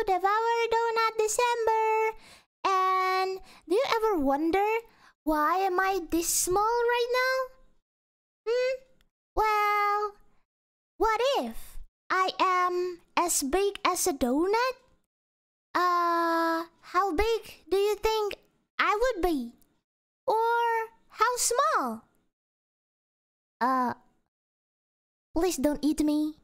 devour donut December. And do you ever wonder why am I this small right now? Well, what if I am as big as a donut? How big do you think I would be? Or how small? Please don't eat me.